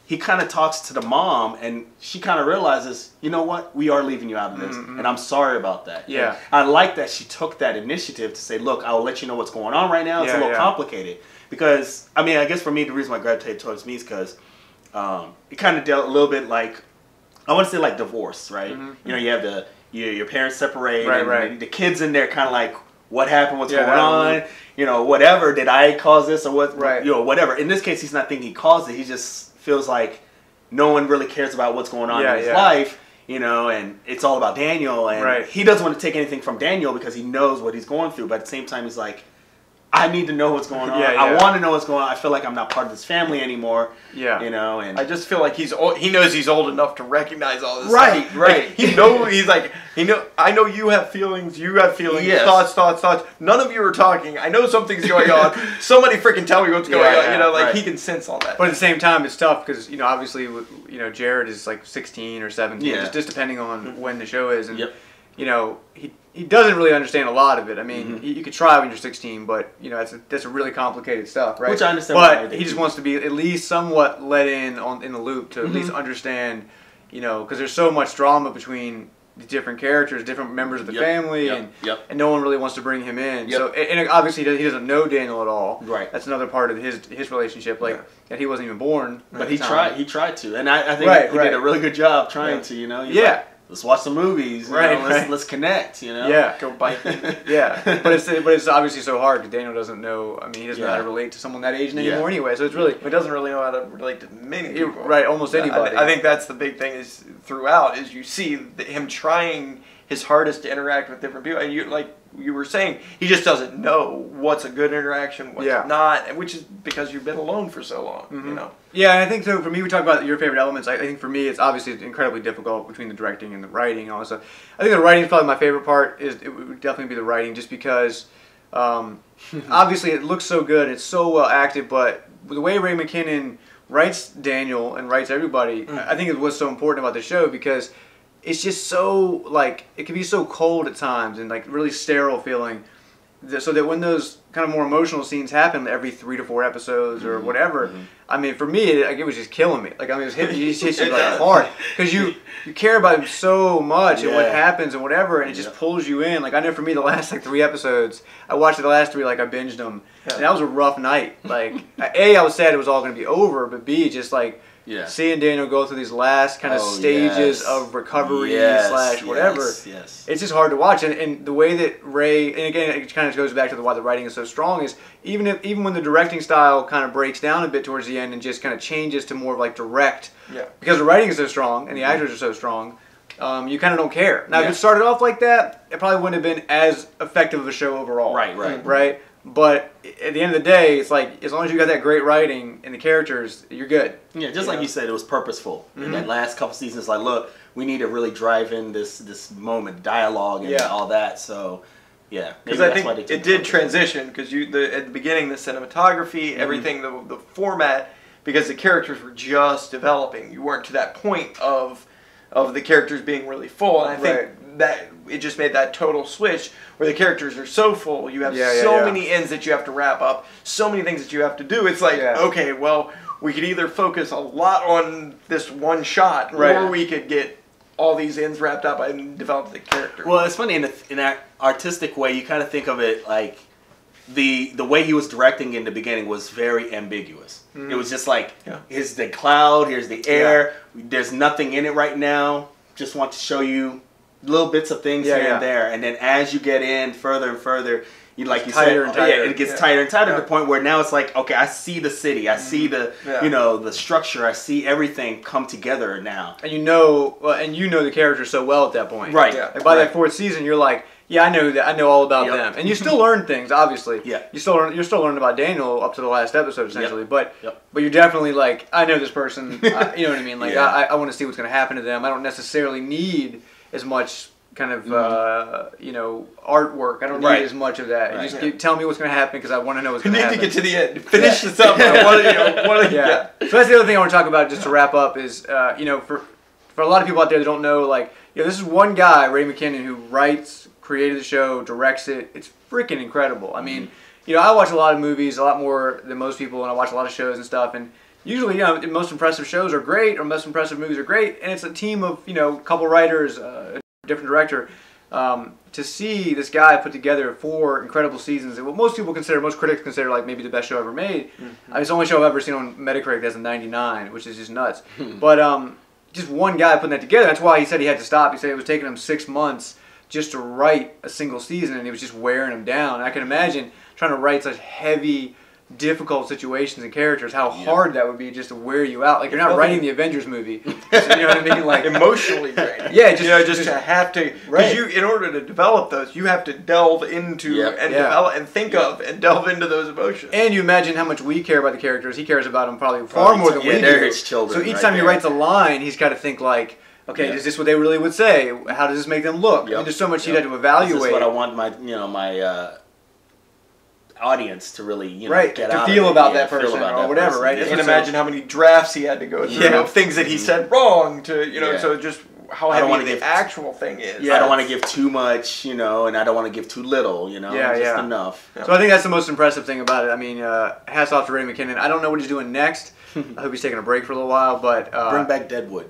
he kind of talks to the mom, and she kind of realizes, you know what, we are leaving you out of this, mm-hmm. and I'm sorry about that. Yeah. And I like that she took that initiative to say, look, I'll let you know what's going on right now. It's yeah, a little yeah. complicated. Because, I mean, I guess for me, the reason why I gravitated towards me is because um, it kind of dealt a little bit like, I want to say like divorce, right? Mm-hmm. You know, you have the, you, your parents separate, right, and right. the, the kids in there kind of like, what happened, what's yeah, going on, you know, whatever, did I cause this or what, right. you know, whatever. In this case, he's not thinking he caused it, he just feels like no one really cares about what's going on yeah, in his yeah. life, you know, and it's all about Daniel, and right. he doesn't want to take anything from Daniel because he knows what he's going through, but at the same time, he's like, I need to know what's going on. Yeah, yeah. I want to know what's going on. I feel like I'm not part of this family anymore. Yeah, you know, and I just feel like he's old, he knows he's old enough to recognize all this. Right, stuff. right. Like, he know he's like he know. I know you have feelings. You have feelings. Yes. Thoughts, thoughts, thoughts. None of you are talking. I know something's going on. Somebody freaking tell me what's going Yeah, on. yeah, You know, like right. he can sense all that. But at the same time, it's tough because you know, obviously, you know, Jared is like sixteen or seventeen, Yeah. just, just depending on when the show is, and Yep. you know, he he doesn't really understand a lot of it. I mean, Mm-hmm. you, you could try when you're sixteen, but you know, that's a, that's a really complicated stuff, right? Which I understand why But they he just do. wants to be at least somewhat let in on in the loop to at Mm-hmm. least understand, you know, because there's so much drama between the different characters, different members of the Yep, family, yep, and yep. and no one really wants to bring him in. Yep. So and and obviously he doesn't- he doesn't know Daniel at all. Right. That's another part of his his relationship, like Yeah. that he wasn't even born. But at he the time. tried. He tried to, and I, I think Right, he right. did a really good job trying Yeah. to. You know, He's Yeah. like, let's watch some movies. You Right, know, let's right. let's connect. You know. Yeah. Go biking. Yeah, but it's but it's obviously so hard because Daniel doesn't know. I mean, he doesn't know how to Yeah. relate to someone that age Yeah. anymore anyway. So it's really He doesn't really know how to relate to many you- people. right, almost I- anybody. I, think that's the big thing is throughout is you see th- him trying his hardest to interact with different people, and you like you were saying, he just doesn't know what's a good interaction, what's Yeah. not, and which is because you've been alone for so long. You know. Yeah, and I think so. For me, we talk about your favorite elements. I I think for me, it's obviously incredibly difficult between the directing and the writing and all that stuff. I think the writing is probably my favorite part. Is it would definitely be the writing, just because um, obviously it looks so good, it's so well acted, but the way Ray McKinnon writes Daniel and writes everybody, Mm. I think it was so important about the show because it's just so like it can be so cold at times and like really sterile feeling. th- So that when those kind of more emotional scenes happen every three to four episodes or whatever, I mean, for me, it, like, it was just killing me. Like I mean, it was hitting you, it hits you like hard because you you care about him so much and what Yeah. happens and whatever, and it just Yeah. pulls you in. Like I know for me, the last like three episodes, I watched the last three, like I binged them, Yeah. and that was a rough night. Like a, I was sad it was all going to be over, but b, just like. Yeah. Seeing Daniel go through these last kind of Oh, stages yes. of recovery Yes, slash whatever, yes, yes. it's just hard to watch. And, and the way that Ray, and again, it kind of goes back to the, why the writing is so strong, is even if even when the directing style kind of breaks down a bit towards the end and just kind of changes to more of like direct, Yeah. because the writing is so strong and the actors are so strong, um, you kind of don't care. Now, Yeah. if it started off like that, it probably wouldn't have been as effective of a show overall. Right, right. Right? But at the end of the day, it's like, as long as you got that great writing and the characters, you're good. Yeah, just You like know? you said, it was purposeful. In Mhm. that last couple seasons, like, look, we need to really drive in this this moment, dialogue, and Yeah. all that. So, yeah, Because maybe I that's why they think took it the did focus. transition because you the at the beginning the cinematography, everything, the the format, because the characters were just developing. You weren't to that point of of the characters being really full, and I think Right. that it just made that total switch where the characters are so full. You have Yeah, yeah, so yeah. many ends that you have to wrap up, so many things that you have to do. It's like Yeah. okay, well, we could either focus a lot on this one shot, Right. or we could get all these ends wrapped up and develop the character. Well, it's funny in a, in that artistic way. You kind of think of it like the the way he was directing in the beginning was very ambiguous. Mhm. It was just like, Yeah. here's the cloud, here's the air. There's nothing in it right now. Just want to show you little bits of things Yeah, here yeah. and there, and then as you get in further and further, you like It's you tighter said, and oh, tighter. yeah, it gets Yeah. tighter and tighter Yeah. to the point where now it's like, okay, I see the city, I see the Yeah. you know the structure, I see everything come together now. And you know, well, and you know the characters so well at that point. Right. Yeah. Like by right. that fourth season, you're like, yeah, I know that. I know all about Yep. them, and you still learn things. Obviously, Yeah. You still learn. You're still learning about Daniel up to the last episode, essentially. But Yep. but you're definitely like, I know this person. I, you know what I mean? Like Yeah. I, I want to see what's going to happen to them. I don't necessarily need as much kind of uh, you know artwork. I don't need Right. as much of that. You Right. just Yeah. give, tell me what's going to happen because I want to know what's we going need to to happen. get to the end. Finish this up. I wanna, you know, wanna- yeah. So that's the other thing I want to talk about, just to wrap up, is uh, you know, for for a lot of people out there that don't know, like, you know, this is one guy, Ray McKinnon, who writes, created the show, directs it. It's freaking incredible. I mean, you know, I watch a lot of movies, a lot more than most people, and I watch a lot of shows and stuff. And usually, you know, the most impressive shows are great, or most impressive movies are great, and it's a team of, you know, a couple writers, uh, a different director. Um, to see this guy put together four incredible seasons, and what most people consider, most critics consider like maybe the best show ever made. Mm-hmm. I mean, it's the only show I've ever seen on Metacritic that's a ninety-nine, which is just nuts. But um, just one guy putting that together, that's why he said he had to stop. He said it was taking him six months just to write a single season, and it was just wearing him down. And I can imagine trying to write such heavy, difficult situations and characters, how yeah. hard that would be just to wear you out. Like, you're not writing the Avengers movie. So, you know what I mean? Like, emotionally draining. Yeah, just, you know, just, just to have to, because right. you, in order to develop those, you have to delve into yep. and yeah. develop and think of and delve into those emotions. And you imagine how much we care about the characters. He cares about them probably far probably more than yeah, we they're do. his children. So each right time there. he writes a line, he's got to think like, okay, yeah. is this what they really would say? How does this make them look? Yep. I mean, there's so much yep. he'd have to evaluate. This is what I want my, you know, my uh, audience to really, you know, right. get to out feel of about yeah, that person about or that whatever, person. right? You can imagine how many drafts he had to go through yeah. of things that he mm-hmm. said wrong to, you know, yeah. so just how I don't heavy the give, actual thing is. Yeah, I don't want to give too much, you know, and I don't want to give too little, you know, yeah, just yeah. enough. So I think that's the most impressive thing about it. I mean, uh, hats off to Ray Mckinnon. I don't know what he's doing next. I hope he's taking a break for a little while, but uh, bring back Deadwood.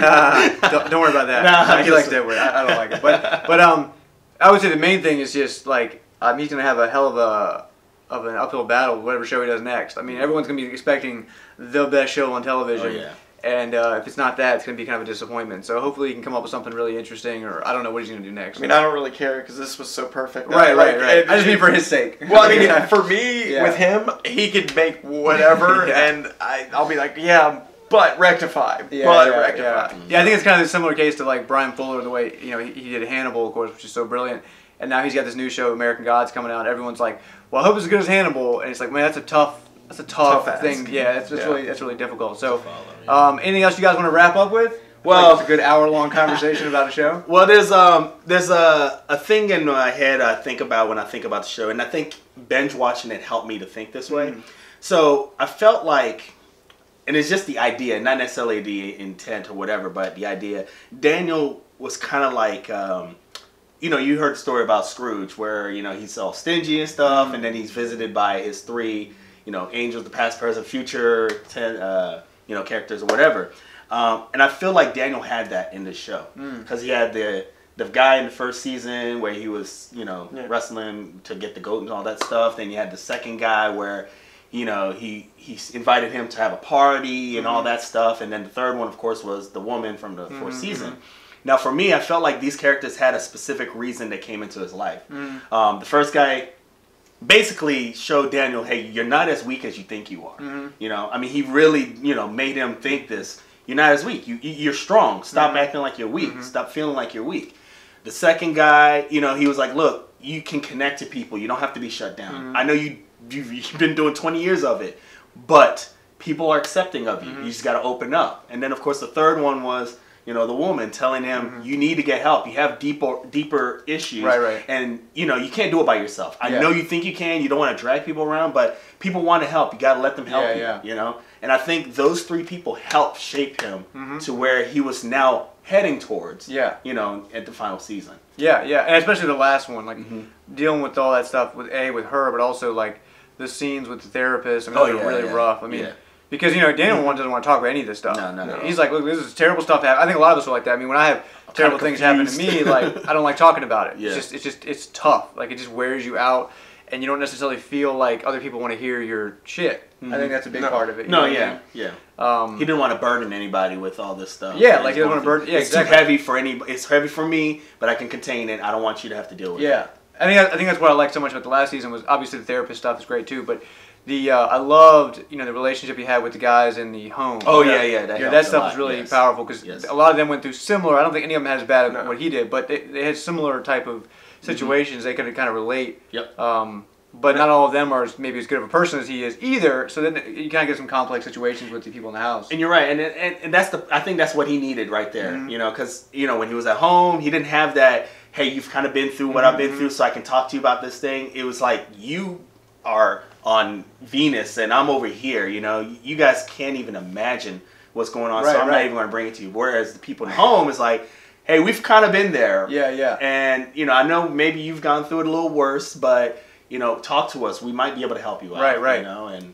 don't, don't worry about that. Nah, he likes Deadwood. I, I don't like it, but but um, I would say the main thing is just like um, he's gonna have a hell of a of an uphill battle with whatever show he does next. I mean, everyone's gonna be expecting the best show on television. Oh, yeah. And uh, if it's not that, it's going to be kind of a disappointment. So hopefully he can come up with something really interesting, or I don't know what he's going to do next. I mean, I don't really care because this was so perfect. Right, like, right, right. I just mean for his sake. Well, I mean, for me, yeah. with him, he could make whatever, yeah. and I, I'll be like, yeah, but Rectify, yeah, but yeah, Rectify. Yeah. yeah, I think it's kind of a similar case to like Brian Fuller, the way, you know, he, he did Hannibal, of course, which is so brilliant. And now he's got this new show, American Gods, coming out. Everyone's like, well, I hope it's as good as Hannibal. And it's like, man, that's a tough... That's a tough, tough thing. Ask. Yeah, that's, that's yeah. really that's really difficult. So, follow, yeah. um, anything else you guys want to wrap up with? Well, like it's a good hour long conversation about a show. Well, there's um there's a a thing in my head I think about when I think about the show, and I think binge watching it helped me to think this way. Mm. So I felt like, and it's just the idea, not necessarily the intent or whatever, but the idea. Daniel was kind of like. Um, You know, you heard the story about Scrooge, where, you know, he's all stingy and stuff, mm-hmm. and then he's visited by his three, you know, angels, the past, present, future, ten, uh, you know, characters or whatever. Um, and I feel like Daniel had that in this show, because mm. he had the the guy in the first season where he was, you know, yeah. wrestling to get the goat and all that stuff. Then you had the second guy where, you know, he he invited him to have a party and mm-hmm. all that stuff. And then the third one, of course, was the woman from the fourth mm-hmm. season. Now, for me, I felt like these characters had a specific reason that came into his life. Mm. Um, the first guy basically showed Daniel, hey, you're not as weak as you think you are. Mm-hmm. You know, I mean, he really, you know, made him think this. You're not as weak. You, you're strong. Stop mm-hmm. acting like you're weak. Mm-hmm. Stop feeling like you're weak. The second guy, you know, he was like, look, you can connect to people. You don't have to be shut down. Mm-hmm. I know you, you've, you've been doing twenty years of it, but people are accepting of you. Mm-hmm. You just got to open up. And then, of course, the third one was, you know, the woman telling him, mm-hmm. you need to get help. You have deeper deeper issues. Right, right. And, you know, you can't do it by yourself. I yeah. know you think you can. You don't want to drag people around, but people want to help. You got to let them help yeah, you, yeah. you know? And I think those three people helped shape him mm-hmm. to where he was now heading towards, yeah. you know, at the final season. Yeah, yeah. And especially the last one, like, mm-hmm. dealing with all that stuff with, A, with her, but also, like, the scenes with the therapist. I mean, oh, those yeah, are really yeah. rough. I mean... Yeah. Because, you know, Daniel mm-hmm. doesn't want to talk about any of this stuff. No, no, no. He's like, look, this is terrible stuff. I think a lot of us are like that. I mean, when I have I'm terrible things happen to me, like, I don't like talking about it. Yeah. It's just, it's just, it's tough. Like, it just wears you out, and you don't necessarily feel like other people want to hear your shit. Mm-hmm. I think that's a big no. part of it. No, know yeah, I mean? yeah. Um, he didn't want to burden anybody with all this stuff. Yeah, like he doesn't want to burden. Yeah, it's exactly. too heavy for any. It's heavy for me, but I can contain it. I don't want you to have to deal with yeah. it. Yeah, I think I think that's what I liked so much about the last season was obviously the therapist stuff is great too, but. The uh, I loved you know the relationship he had with the guys in the home. Oh that, yeah, yeah, that, you know, that stuff was really yes. powerful because yes. a lot of them went through similar. I don't think any of them had as bad as no. what he did, but they, they had similar type of situations. Mm-hmm. They could kind of relate. Yep. Um, but not all of them are maybe as good of a person as he is either. So then you kind of get some complex situations with the people in the house. And you're right, and and, and that's the I think that's what he needed right there. Mm-hmm. You know, because you know when he was at home, he didn't have that. Hey, you've kind of been through what mm-hmm. I've been through, so I can talk to you about this thing. It was like you are on Venus and I'm over here, you know, you guys can't even imagine what's going on, right, so I'm right. not even going to bring it to you. Whereas the people at home is like, hey, we've kind of been there. Yeah, yeah. And, you know, I know maybe you've gone through it a little worse, but, you know, talk to us. We might be able to help you out. Right, right. You know, and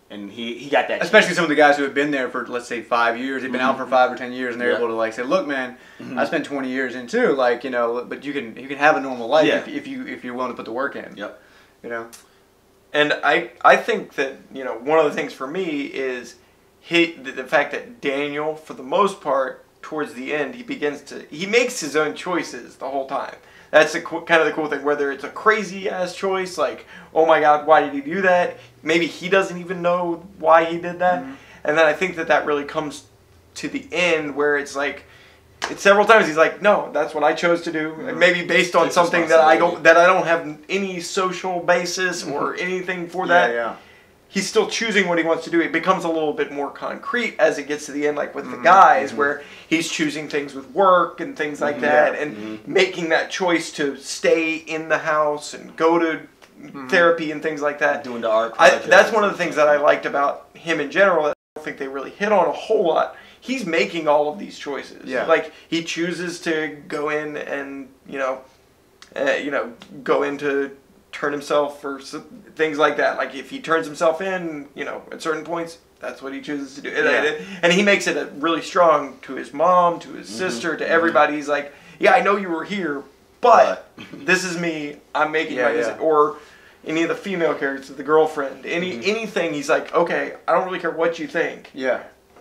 and he, he got that. Especially chance. some of the guys who have been there for, let's say, five years. They've been Mm-hmm. out for five or ten years, and they're Yeah. able to like say, "Look, man, Mm-hmm. I spent twenty years in too. Like, you know, but you can you can have a normal life Yeah. if, if you if you're willing to put the work in. Yep. You know. And I I think that, you know, one of the things for me is he, the, the fact that Daniel, for the most part, towards the end, he begins to, he makes his own choices the whole time. That's the co- kind of the cool thing, whether it's a crazy ass choice, like, oh my God, why did he do that? Maybe he doesn't even know why he did that. Mm-hmm. And then I think that that really comes to the end where it's like, it's several times he's like, no, that's what I chose to do. Mm-hmm. Maybe based on Takes something that I don't responsibility. that I don't have any social basis or anything for that. Yeah, yeah. He's still choosing what he wants to do. It becomes a little bit more concrete as it gets to the end, like with the Mhm, guys, mhm. where he's choosing things with work and things like Mhm, that, yeah, and mhm. making that choice to stay in the house and go to therapy and things like that. Doing the art. I, projects that's one of and the things stuff. that I liked about him in general. That I don't think they really hit on a whole lot. He's making all of these choices. Yeah. Like he chooses to go in and you know, uh, you know, go into turn himself for some, things like that. Like if he turns himself in, you know, at certain points, that's what he chooses to do. And, Yeah. and he makes it a really strong to his mom, to his sister, to everybody. He's like, yeah, I know you were here, but this is me. I'm making Yeah, my yeah. decision. Or any of the female characters, the girlfriend, any anything. He's like, okay, I don't really care what you think. Yeah.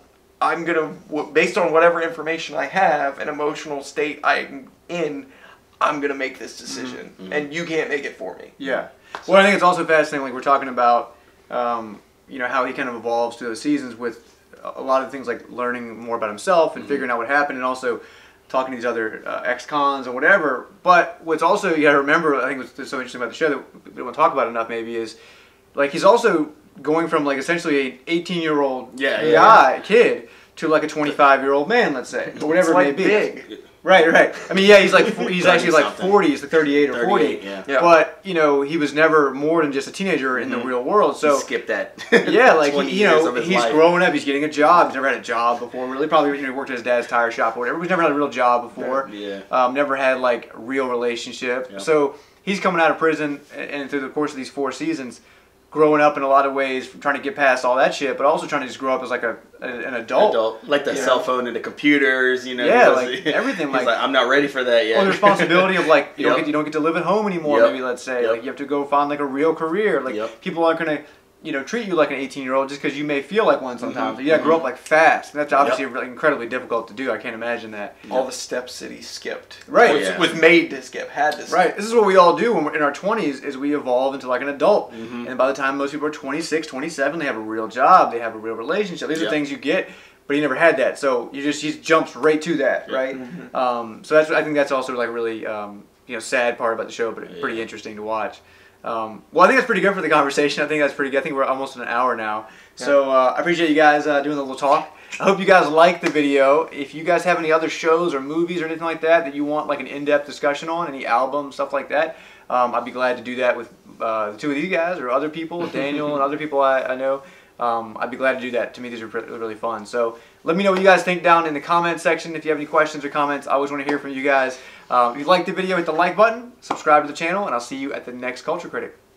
I'm gonna, w- based on whatever information I have, an emotional state I'm in, I'm gonna make this decision, Mhm. and you can't make it for me. Yeah. Well, I think it's also fascinating, like we're talking about, um, you know, how he kind of evolves through the seasons with a a lot of things like learning more about himself and figuring out what happened, and also talking to these other uh, ex-cons or whatever. But what's also, you got to remember, I think what's so interesting about the show that we don't want to talk about enough maybe is, like, he's also going from, like, essentially an eighteen-year-old Yeah, yeah. guy, kid, to, like, a twenty-five-year-old man, let's say, or whatever It's like it may be. big. Right, right. I mean, yeah, he's like he's thirty actually like something. forty. He's like thirty-eight or forty. thirty-eight, yeah. Yeah. But you know, he was never more than just a teenager in the Mhm. real world. So He skipped that. yeah, like twenty he, you years know, of his he's life. growing up. He's getting a job. He's never had a job before. Really, probably you know, he worked at his dad's tire shop or whatever. He's never had a real job before. Yeah. Um, never had like a real relationship. Yeah. So he's coming out of prison, and, and through the course of these four seasons, growing up in a lot of ways, trying to get past all that shit, but also trying to just grow up as like a, a an adult. Adult, like the Yeah. cell phone and the computers, you know. Yeah, he like, everything, He's like- like, I'm not ready for that yet. Well, the responsibility of like you Yep. don't get you don't get to live at home anymore. Yep. Maybe let's say Yep. like you have to go find like a real career. Like Yep. people aren't gonna you know treat you like an eighteen year old just because you may feel like one sometimes. Mhm. You gotta grow up like fast. And that's obviously Yep. really incredibly difficult to do. I can't imagine that. All the steps that he skipped. Right. Was, Yeah. was made to skip, had to skip. Right. This is what we all do when we're in our twenties is we evolve into like an adult. Mhm. And by the time most people are twenty-six, twenty-seven, they have a real job, they have a real relationship. These Yep. are things you get, but he never had that. So you just he jumps right to that, Yep. right? Mhm. Um, so that's I think that's also like a really um, you know sad part about the show, but pretty Yeah. interesting to watch. Um, well, I think that's pretty good for the conversation. I think that's pretty good. I think we're almost in an hour now. So uh, I appreciate you guys uh, doing the little talk. I hope you guys liked the video. If you guys have any other shows or movies or anything like that that you want like an in-depth discussion on, any albums, stuff like that, um, I'd be glad to do that with uh, the two of these guys or other people, Daniel and other people I, I know. Um, I'd be glad to do that. To me, these are really, really fun. So let me know what you guys think down in the comments section. If you have any questions or comments, I always want to hear from you guys. Um, if you liked the video, hit the like button, subscribe to the channel, and I'll see you at the next Culture Critic.